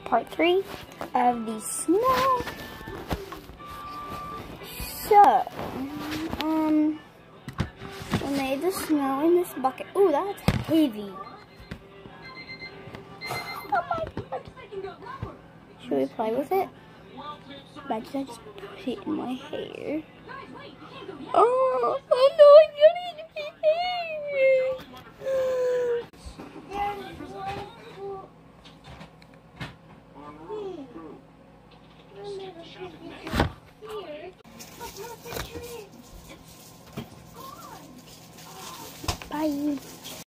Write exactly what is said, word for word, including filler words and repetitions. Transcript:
part three of the snow. So, um, we made the snow in this bucket. Ooh, that's heavy. Oh my god. Should we play with it? Imagine I just put it in my hair. Oh, oh no, I got it in my hair. Bye.